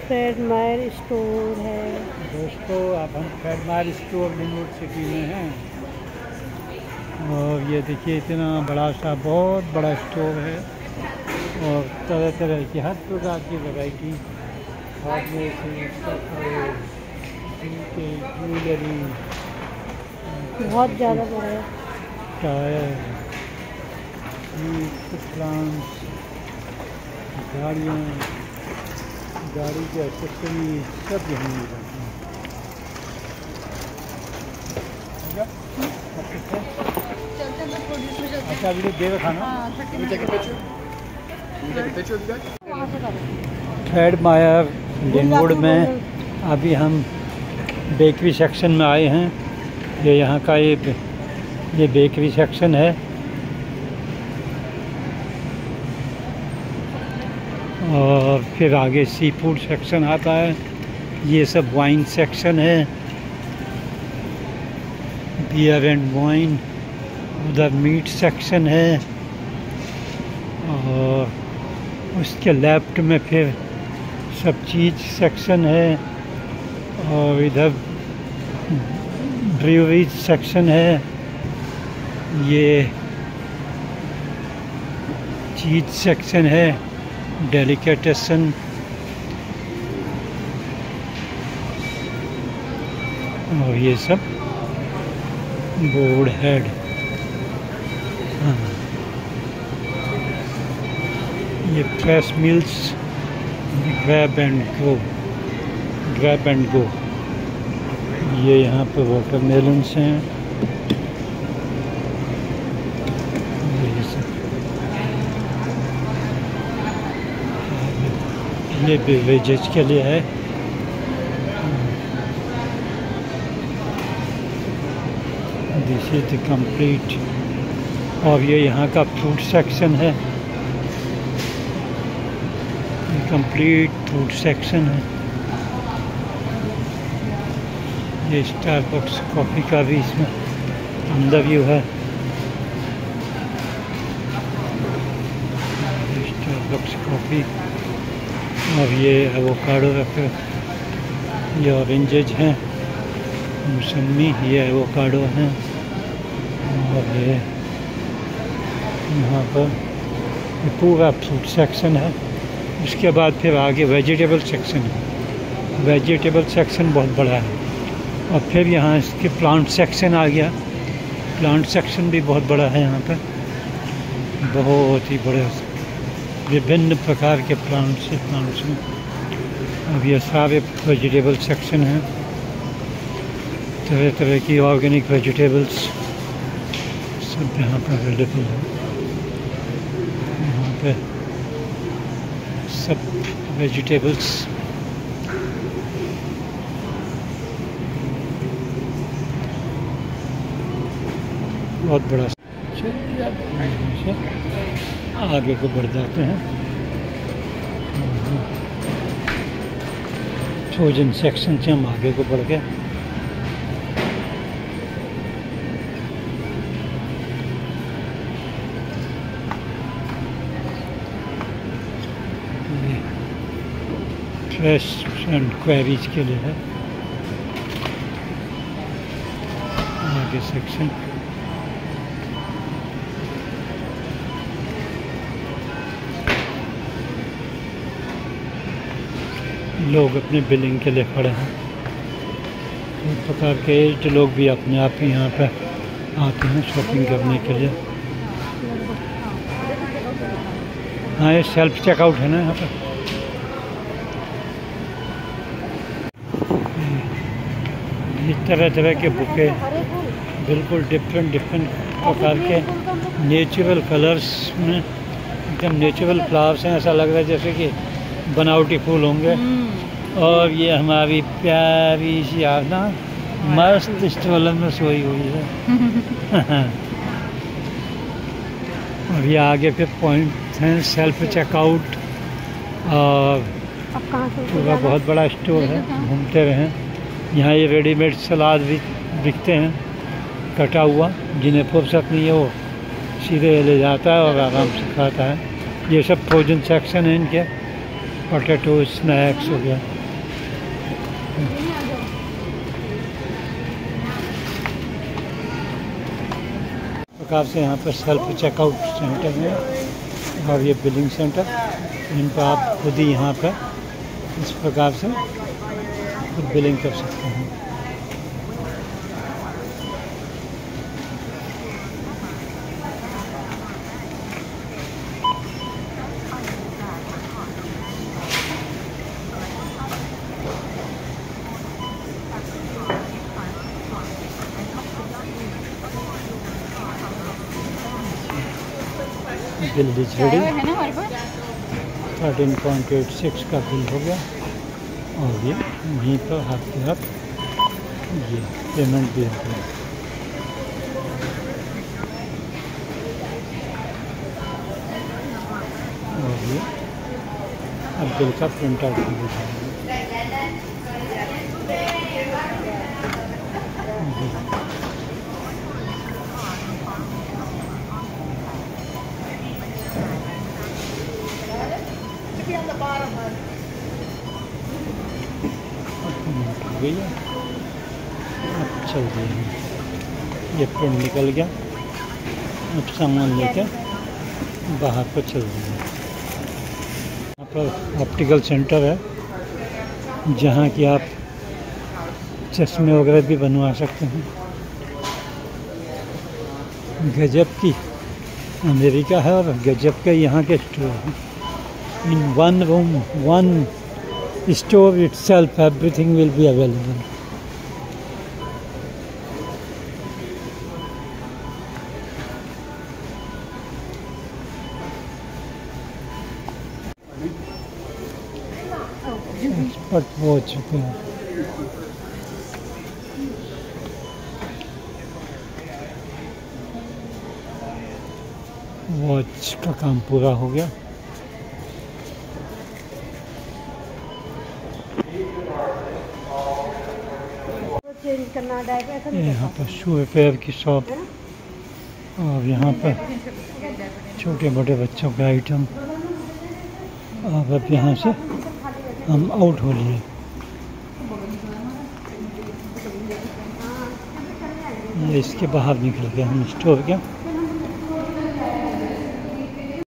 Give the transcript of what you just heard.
Fred मायर store है। दोस्तों अब हम फ्रेड मायर स्टोर लिंगवुड सिटी में हैं और ये देखिए इतना बड़ा सा बहुत बड़ा स्टोर है और तरह तरह की हर प्रकार की वैरायटी ज्वेलरी बहुत ज़्यादा बड़ा है। टायर, प्लांट्स, गाड़ियाँ, गाड़ी के एक्सेसरीज सब यहाँ मिल जाते हैं। अच्छा वीडियो दे रखा ना। फ्रेड मायर लिंगवुड में अभी हम बेकरी सेक्शन में आए हैं। ये यहाँ का ये बेकरी सेक्शन है और फिर आगे सी फूड सेक्शन आता है। ये सब वाइन सेक्शन है, बियर एंड वाइन। उधर मीट सेक्शन है और उसके लेफ्ट में फिर सब चीज़ सेक्शन है और इधर ब्रूअरीज सेक्शन है। ये चीज़ सेक्शन है, डेलिकेटेसन और ये सब बोर्ड हेड। ये fresh meals, grab and go. ये यहाँ पे वाटरमेलन्स हैं। ये बेवरेजेज के लिए है। This is the complete. और ये यहाँ का फ्रूट सेक्शन है, कंप्लीट फ्रूट सेक्शन है। ये स्टारबक्स कॉफ़ी का भी इसमें अंदर व्यू है। स्टारबक्स कॉफ़ी और ये एवोकाडो रखे, ये ऑरेंजेज हैं, मौसमी, ये एवोकाडो हैं और ये यहाँ पर ये पूरा फ्रूट सेक्शन है। उसके बाद फिर आगे वेजिटेबल सेक्शन है। वेजिटेबल सेक्शन बहुत बड़ा है और फिर यहाँ इसके प्लांट सेक्शन आ गया। प्लांट सेक्शन भी बहुत बड़ा है। यहाँ पर बहुत ही बड़े विभिन्न प्रकार के प्लांट्स हैं। अब ये सारे वेजिटेबल सेक्शन हैं, तरह तरह की ऑर्गेनिक वेजिटेबल्स सब यहाँ पर अवेलेबल है। यहाँ पे सब वेजिटेबल्स बहुत बड़ा। आगे को बढ़ जाते हैं। फ्रोजन सेक्शन से हम आगे को बढ़ गए। फ्रेश एंड क्वेरीज के लिए है आगे सेक्शन। लोग अपने बिलिंग के लिए खड़े हैं। इस प्रकार के एज्ड लोग भी अपने आप ही यहाँ पर आते हैं शॉपिंग करने के लिए। हाँ, ये सेल्फ चेकआउट है ना यहाँ पर। इस तरह तरह के बुके, बिल्कुल डिफरेंट प्रकार के नेचुरल कलर्स में, एकदम नेचुरल फ्लावर्स हैं। ऐसा लग रहा है जैसे कि बनावटी फूल होंगे। और ये हमारी प्यारी सी आना मस्त स्टॉल में सोई हुई है। और ये आगे फिर पॉइंट हैं सेल्फ चेकआउट और पूरा बहुत बड़ा स्टोर है। घूमते रहें। यहाँ ये रेडीमेड सलाद भी बिकते हैं, कटा हुआ। जिन्हें फुर्सत नहीं है वो सीधे ले जाता है और आराम से खाता है। ये सब फ्रोजन सेक्शन है इनके, पोटैटो स्नैक्स हो गया। प्रकार से यहाँ पर सेल्फ चेकआउट सेंटर है और ये बिलिंग सेंटर, इन पर आप खुद ही यहाँ पर इस प्रकार से खुद बिलिंग कर सकते हैं। बिल इज रेडी, 13.86 का बिल हो गया और ये यहीं पर हाथ के हाथ ये पेमेंट भी हो गया। और ये अब बिल का प्रिंट आउट भी हो जाएगा। हो गई है, अब चल रही है, ये प्रिंट निकल गया, अब सामान लेकर बाहर पर चल रही है। यहाँ पर ऑप्टिकल सेंटर है जहाँ कि आप चश्मे वगैरह भी बनवा सकते हैं। गजब की अमेरिका है और गजब के यहाँ के स्टोर हैं। In one room, one store itself, everything will be available. Expert हो चुके हैं। वॉच का काम पूरा हो गया। यहाँ पर शू पैर की शॉप और यहाँ पर छोटे बड़े बच्चों के आइटम। अब यहाँ से हम आउट हो लिए, ये इसके बाहर निकल गए हम स्टोर के।